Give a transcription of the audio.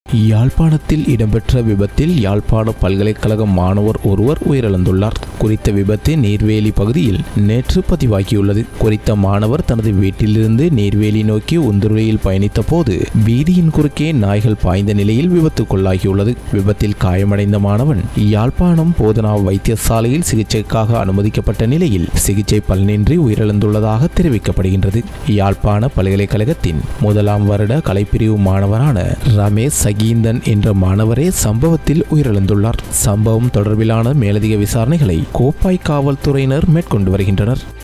யாழ்ப்பாணத்தில் இடம்பெற்ற விபத்தில் யாழ்ப்பாண பல்கலைக்கழக மாணவர் ஒருவர் உயிரிழந்துள்ளார். குறித்த விபத்து நீர்வேலி பகுதியில் நேற்று பதிவாகியுள்ளது. குறித்த மாணவர் தனது வீட்டிலிருந்து நீர்வேலி நோக்கி உந்துருளியில் பயணித்த போது வீதியின் குறுக்கே நாய்கள் பாய்ந்த நிலையில் விபத்துக்குள்ளாகியுள்ளது. விபத்தில் காயமடைந்த மாணவன் யாழ்ப்பாணம் போதனா வைத்தியசாலையில் சிகிச்சைக்காக அனுமதிக்கப்பட்ட நிலையில் சிகிச்சை பலனின்றி உயிரிழந்துள்ளதாக தெரிவிக்கப்படுகின்றது. யாழ்ப்பாண பல்கலைக்கழகத்தின் முதலாம் வருட கலைப்பிரிவு மாணவரான ரமேஷ் சகீந்தன் என்ற மாணவரே சம்பவத்தில் உயிரிழந்துள்ளார். சம்பவம் தொடர்பிலான மேலதிக விசாரணைகளை கோப்பாய் காவல்துறையினர் மேற்கொண்டு வருகின்றனர்.